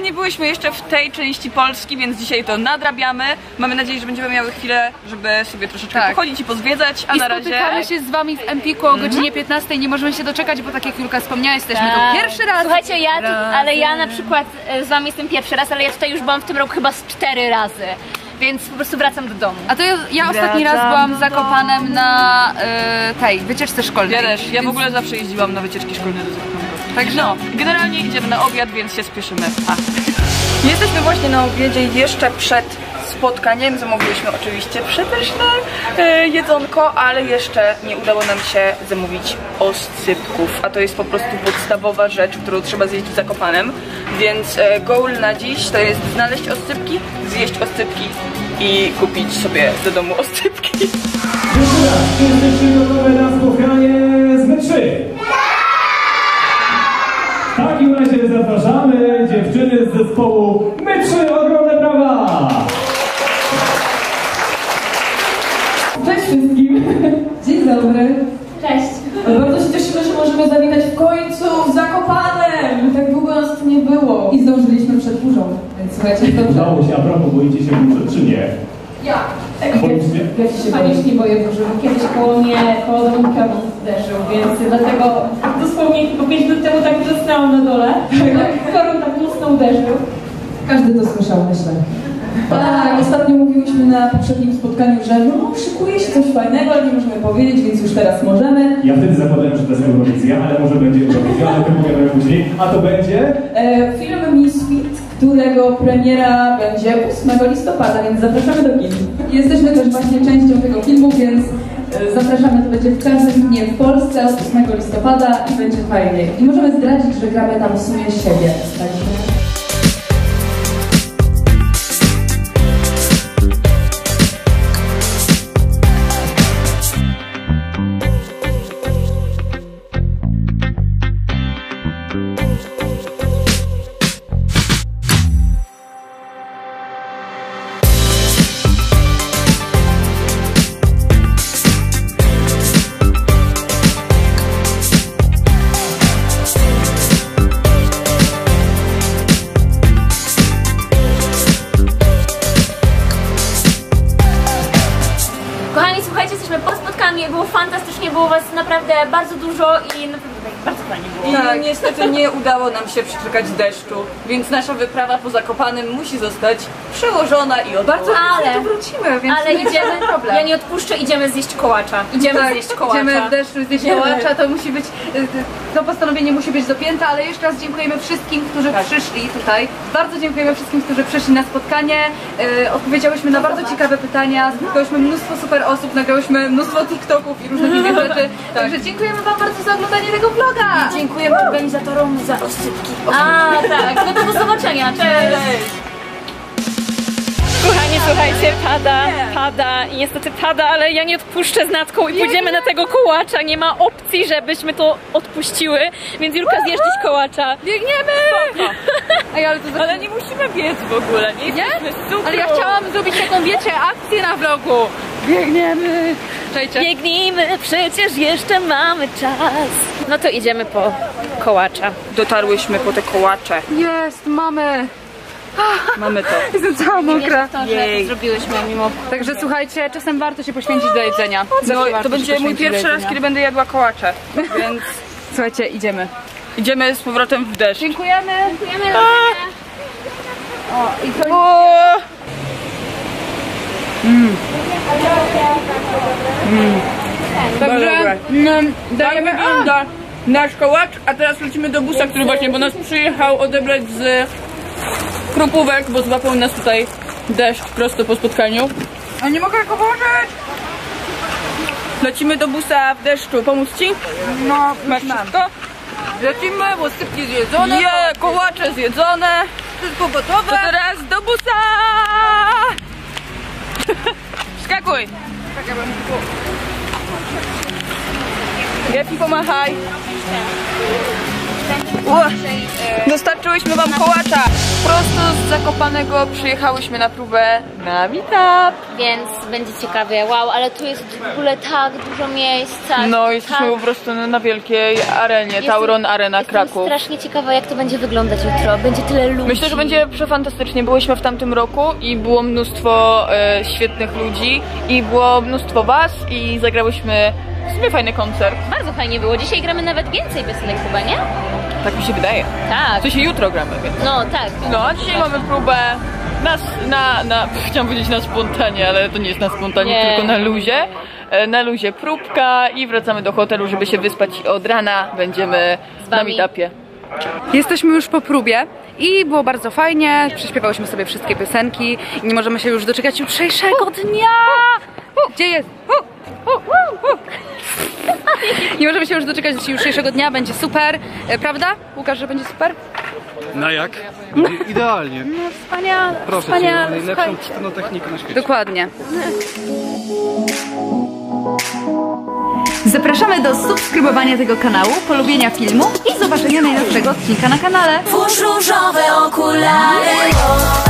nie byłyśmy jeszcze w tej części Polski, więc dzisiaj to nadrabiamy. Mamy nadzieję, że będziemy miały chwilę, żeby sobie troszeczkę pochodzić i pozwiedzać, a na razie... spotykamy się z wami w Empiku o godzinie 15. Nie możemy się doczekać, bo tak jak Julka wspomniała, jesteśmy tu pierwszy raz. Słuchajcie, ale ja na przykład z wami jestem pierwszy raz, ale ja tutaj już byłam w tym roku chyba z 4 razy. Więc po prostu wracam do domu. A to ja ostatni raz byłam z Zakopanem na tej wycieczce szkolnej. Ja też. Ja w ogóle zawsze jeździłam na wycieczki szkolne do Zakopanego. Także no, generalnie idziemy na obiad, więc się spieszymy. Jesteśmy właśnie na obiedzie jeszcze przed spotkaniem. Zamówiliśmy oczywiście przepyszne jedzonko, ale jeszcze nie udało nam się zamówić oscypków. A to jest po prostu podstawowa rzecz, którą trzeba zjeść w Zakopanem. Więc goal na dziś to jest znaleźć oscypki, zjeść oscypki i kupić sobie do domu oscypki. Jeszcze raz, czy jesteście gotowe na spotkanie z My3? W takim razie zapraszamy dziewczyny z zespołu My3, ogromne brawa! Cześć wszystkim! Dzień dobry! Cześć! Bardzo się cieszymy, że możemy zawitać w końcu w Zakopanem! Tak długo nas tu nie było. I zdążyliśmy przed burzą, więc słuchajcie, dobrze. Udało się, a propos, boicie się burzy, czy nie? Ja! Ja się panicznie boję burzy, bo kiedyś koło domu piorun zderzył, więc dlatego dosłownie tylko 5 minut temu tak wrzasnęłam na dole. Piorun tak mocno uderzył. Każdy to słyszał, myślę. Tak, ostatnio mówiłyśmy na poprzednim spotkaniu, że no, szykuje się coś fajnego, ale nie możemy powiedzieć, więc już teraz możemy. Ja wtedy zakładałem, że to jest Eurowizja, ale może będzie Eurowizja, ale to powiemy później. A to będzie? Film Misfit, którego premiera będzie 8 listopada, więc zapraszamy do kin. Jesteśmy też właśnie częścią tego filmu, więc zapraszamy, to będzie w każdym dniu w Polsce od 8 listopada i będzie fajnie. I możemy zdradzić, że gramy tam w sumie siebie. Także... Było fantastycznie, było was naprawdę bardzo dużo i naprawdę bardzo fajnie było. Tak, niestety nie udało nam się przeczekać deszczu, więc nasza wyprawa po Zakopanem musi zostać przełożona i odwołana. Ale tu wrócimy, więc ale idziemy, ja nie odpuszczę, idziemy zjeść kołacza. Idziemy zjeść kołacza. Idziemy w deszczu zjeść kołacza, to musi być, to postanowienie musi być dopięte, ale jeszcze raz dziękujemy wszystkim, którzy przyszli tutaj. Bardzo dziękujemy wszystkim, którzy przyszli na spotkanie. Odpowiedziałyśmy na bardzo ciekawe pytania, spotkałyśmy mnóstwo super osób, nagrałyśmy mnóstwo TikToków i różnych innych rzeczy. Także dziękujemy wam bardzo za oglądanie tego vloga. Dziękujemy organizatorom za oscypki. A tak, no to do zobaczenia, cześć! Kochani, słuchajcie, pada i niestety pada, ale ja nie odpuszczę z Natką i pójdziemy na tego kołacza. Nie ma opcji, żebyśmy to odpuściły, więc Julka, zjesz dziś kołacza. Biegniemy! Ej, ale nie musimy biec w ogóle, nie? Ale ja chciałam zrobić taką, wiecie, akcję na vlogu. Biegniemy! Czajcie. Biegnijmy, przecież jeszcze mamy czas. No to idziemy po kołacza. Dotarłyśmy po te kołacze. Jest, mamy! Mamy to. Jestem cała mokra. To, że to zrobiłyśmy mimo... Także słuchajcie, czasem warto się poświęcić do jedzenia. No, to będzie mój pierwszy raz, kiedy będę jadła kołacze, więc słuchajcie, idziemy. Idziemy z powrotem w deszcz. Dziękujemy. Dziękujemy. O, i to... Także dajemy nasz kołacz, a teraz lecimy do busa, który właśnie, bo nas przyjechał odebrać z Krupówek, bo złapał nas tutaj deszcz prosto po spotkaniu. A nie mogę go włożyć! Lecimy do busa w deszczu. Pomóc ci? No, masz wszystko? Lecimy, bo sypki zjedzone. Kołacze zjedzone. Wszystko gotowe. To teraz do busa! Skakuj! Gefi, pomachaj. Dostarczył założyłyśmy wam kołacza. Prosto z Zakopanego przyjechałyśmy na próbę na meetup. Więc będzie ciekawie. Wow, ale tu jest w ogóle tak dużo miejsca. No, jesteśmy po prostu na wielkiej arenie, Tauron Arena Kraków. Jestem strasznie ciekawa, jak to będzie wyglądać jutro. Będzie tyle ludzi. Myślę, że będzie przefantastycznie. Byłyśmy w tamtym roku i było mnóstwo świetnych ludzi i było mnóstwo was i zagrałyśmy w sumie fajny koncert. Bardzo fajnie było. Dzisiaj gramy nawet więcej piosenek chyba, nie? Tak mi się wydaje. Tak. To się jutro gramy, więc. No tak. No, a dzisiaj mamy próbę chciałam powiedzieć na spontanie, ale to nie jest na spontanie, tylko na luzie. Na luzie próbka i wracamy do hotelu, żeby się wyspać i od rana będziemy na meetupie. Jesteśmy już po próbie i było bardzo fajnie, prześpiewałyśmy sobie wszystkie piosenki i nie możemy się już doczekać jutrzejszego dnia! Gdzie jest? Nie możemy się już doczekać jutrzejszego dnia, będzie super, prawda? Łukasz, że będzie super? No jak? Idealnie. No wspaniale, Proszę wspaniale. cię, najlepszą technikę na świecie. Dokładnie. Zapraszamy do subskrybowania tego kanału, polubienia filmu i zobaczenia najnowszego odcinka na kanale. Włóż różowe okulary.